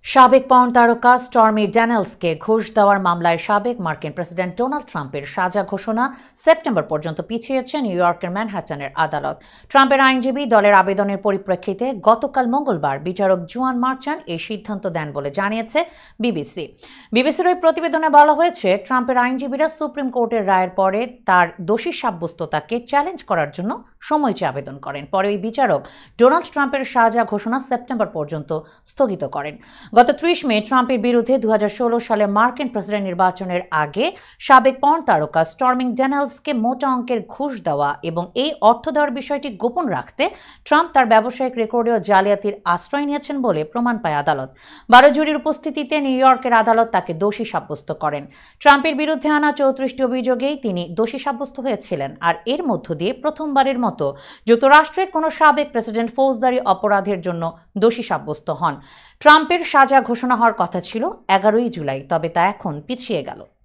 সাবেক পর্ন তারকা স্টর্মি ড্যানিয়েলসকে ঘুষ দেওয়ার মামলায় সাবেক মার্কিন প্রেসিডেন্ট ডোনাল্ড ট্রাম্পের সাজা ঘোষণা সেপ্টেম্বর পর্যন্ত পিছিয়েছে নিউ ইয়র্কের ম্যানহাটনের আদালত। ট্রাম্পের আইনজীবী দলের আবেদনের পরিপ্রেক্ষিতে গতকাল মঙ্গলবার বিচারক জুয়ান মার্চান এই সিদ্ধান্ত দেন বলে জানিয়েছে বিবিসির ওই প্রতিবেদনে বলা হয়েছে, ট্রাম্পের আইনজীবীরা সুপ্রিম কোর্টের রায়ের পরে তার দোষী সাব্যস্ততাকে চ্যালেঞ্জ করার জন্য সময় চেয়ে আবেদন করেন। পরে ওই বিচারক ডোনাল্ড ট্রাম্পের সাজা ঘোষণা সেপ্টেম্বর পর্যন্ত স্থগিত করেন। গত ৩০ মে ট্রাম্পের বিরুদ্ধে ২০১৬ সালে মার্কিন প্রেসিডেন্ট নির্বাচনের আগে সাবেক পর্ন তারকা স্টর্মি ড্যানিয়েলসকে মোটা অঙ্কের ঘুষ দেওয়া এবং এই অর্থ দেওয়ার বিষয়টি গোপন রাখতে ট্রাম্প তার ব্যবসায়িক রেকর্ডেও জালিয়াতির আশ্রয় নিয়েছেন বলে প্রমাণ পায় আদালত। ১২ জুরির উপস্থিতিতে নিউ ইয়র্কের আদালত তাকে দোষী সাব্যস্ত করেন। ট্রাম্পের বিরুদ্ধে আনা ৩৪টি অভিযোগেই তিনি দোষী সাব্যস্ত হয়েছিলেন। আর এর মধ্য দিয়ে প্রথমবারের মতো যুক্তরাষ্ট্রের কোনো সাবেক প্রেসিডেন্ট ফৌজদারি অপরাধের জন্য দোষী সাব্যস্ত হন। ট্রাম্পের সাজা ঘোষণা হওয়ার কথা ছিল ১১ জুলাই, তবে তা এখন পিছিয়ে গেল।